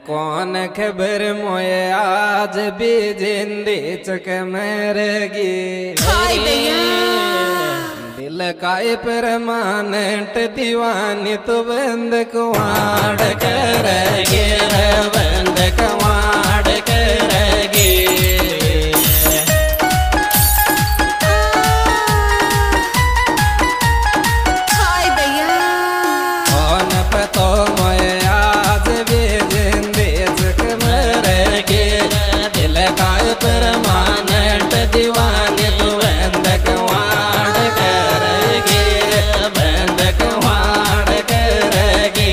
कौन खबर मोए आज भी जिंदी चक मरगी दिल काय परमानेंट दीवानी तो बंद कुआड़ करेगी बंद कुआड़ करेगी परमानेंट दीवानी तू बंद कुआड़ करेगी बंद कुआड़ करेगी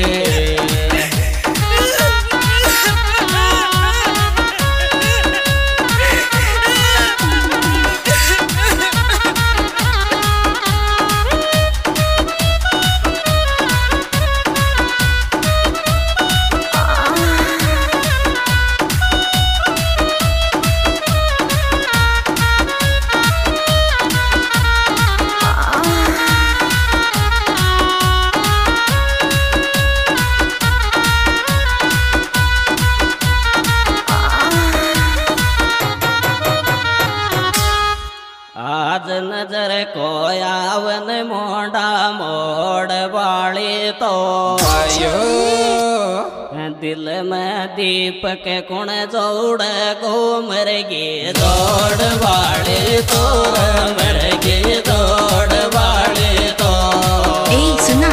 आज नजर को आवन मोड़ा मोड़ वाली तो आयो दिल में दीपक कुण जोड़ को मरगी दौड़ वाली तो मरगी दौड़ वाली तो सुना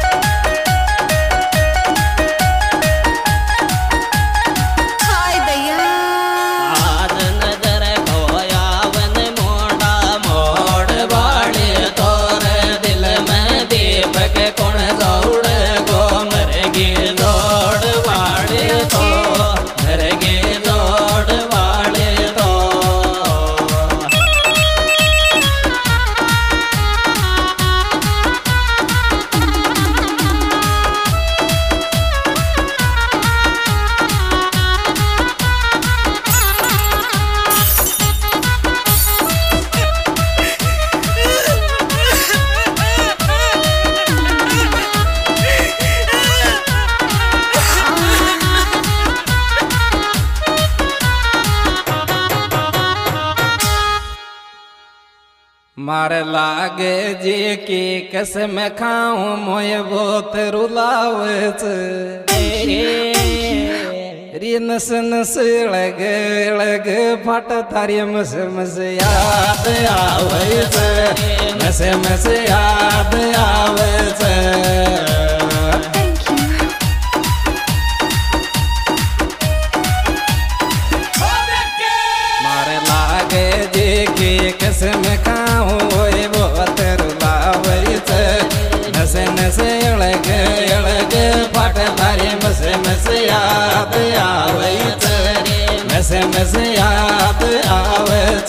मार लागे जी की कसम खाऊं मोय बहुत रुलावच री नस नस लग लग फट थारी मस मस याद आवच मस मस याद आवच मार लागे जी की कसम खाऊं मोय बहुत रुलावच नस नस लग लग फट थारी मस मस याद आवच मस मस याद आवच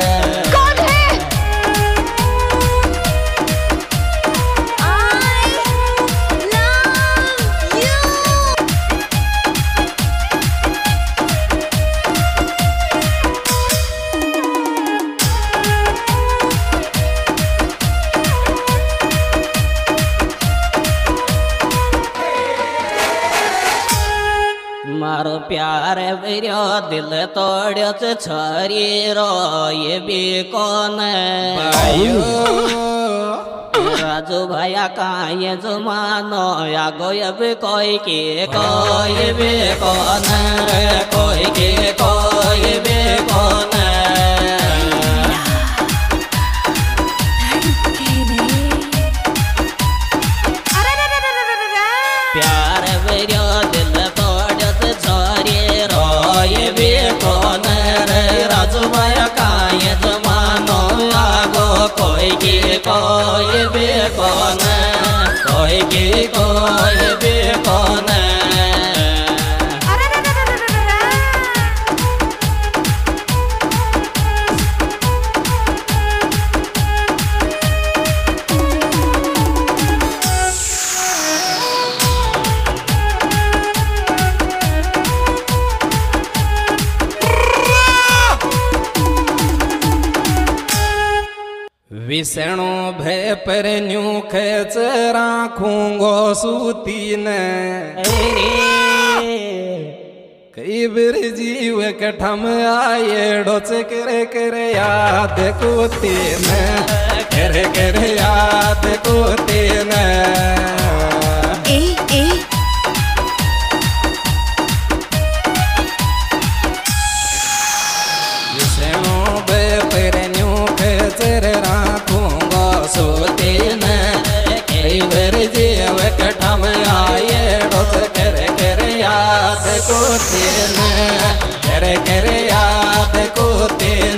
मारो प्यार बिरो दिल तोड़ो छोरी रो ये भी कौन राजू भैया काये जुमानो या गोयब कोई के कोई भी कौन कोई के कोई भी कौन प्यार बिरो दिल कौन राजू भैया काये जमानो आगो कोई की कोई भी कौन कोई की कोई भी कौन विष्णु भय पर न्यू खेच राखूंगो सूती ने कई बिर जीव कठम आए डोच करे याद को तीन करे याद को तीन कठम आए डोच करे याद को तीन करे याद को तीन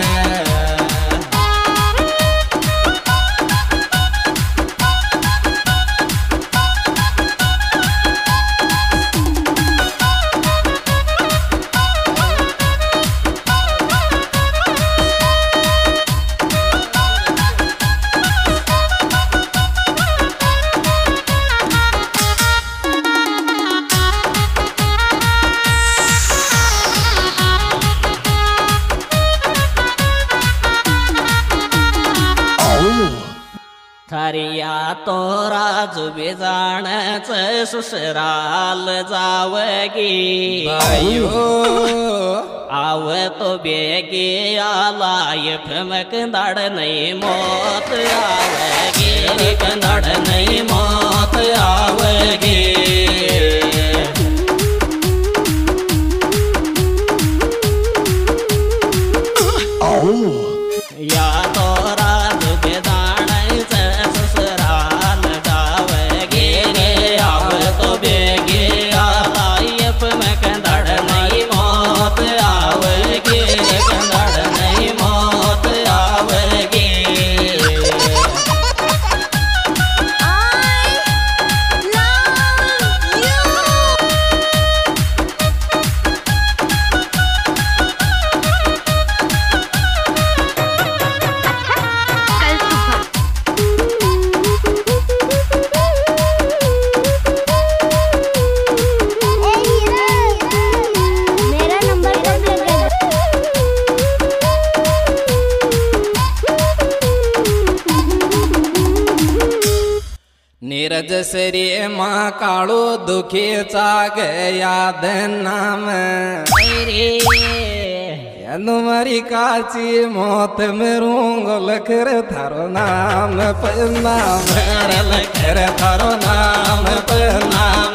खरिया तोरा जुबे जाणच ससुराल जावगी बायो आव तो बेगे आलाय फमक नड नहीं मौत आवगी कन्नड़ नहीं मौत आवगी या तोरा जुबे नीरज सरी माँ काळो दुखी चाग याद नाम तुम्हारी काची मौत में रूंग लखर थारो नाम नाम लखर थारो नाम नाम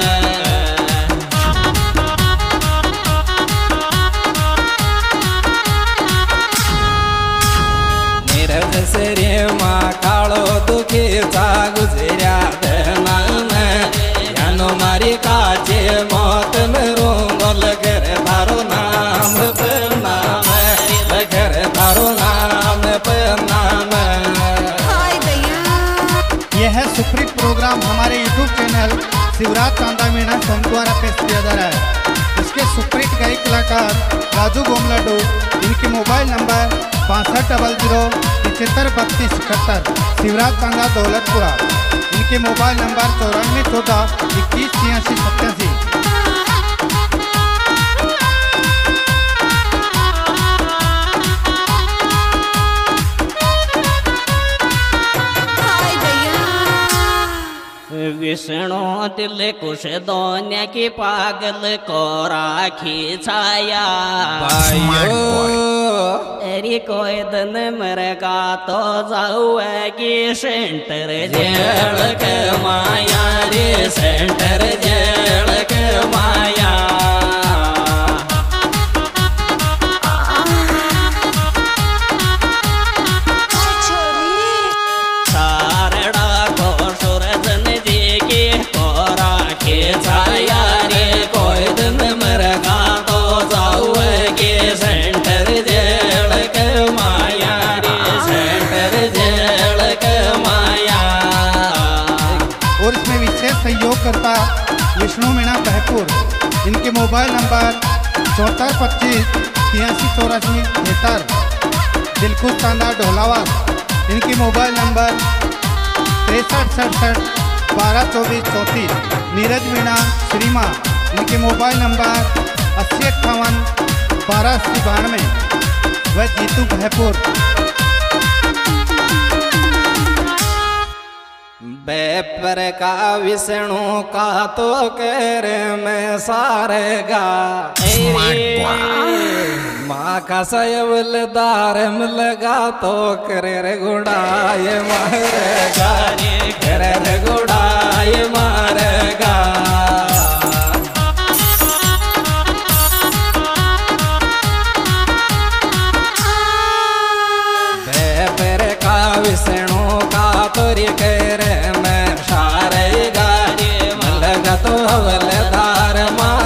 नीरज सरी माँ काळो दुखी चाग गुजरिया नाम यानो मारी काचे मौत में रूंग लखर थारो नाम नाम लखर थारो नाम नाम। यह है सुप्रीत प्रोग्राम हमारे यूट्यूब चैनल शिवराज चांदा मीणा संघ द्वारा पेश किया जा रहा है। इसके सुप्रीत गायक कलाकार राजू गोमलाडू, इनके मोबाइल नंबर 6500 7532 71, शिवराज चांदा दौलतपुरा। इनके मोबाइल नंबर 9414 21 86 87। विष्णु दिल कुश दोन्या की पागल को राखी छाया तेरी कोई दिन मरगा तो जाऊगी सेंटर जेल के माया रे सेंटर जेल के माया करता विष्णु मीणा बहपुर। इनके मोबाइल नंबर 7425 8384 73। दिलखुश चांदा ढोलावास। इनके मोबाइल नंबर 6367 1224 34। नीरज मीणा श्रीमा। इनके मोबाइल नंबर 8058 1280 92। वह जीतू बहपुर। बेपर का विष्णु का तो कर में सारेगा माँ का सयवलदार मिलगा तो करे गुड़ाए मारेगा करे गुड़ाए मारेगा बेपर का विष्णु का तोरी करे में सारेगा मिलगा तो हवलदार माँ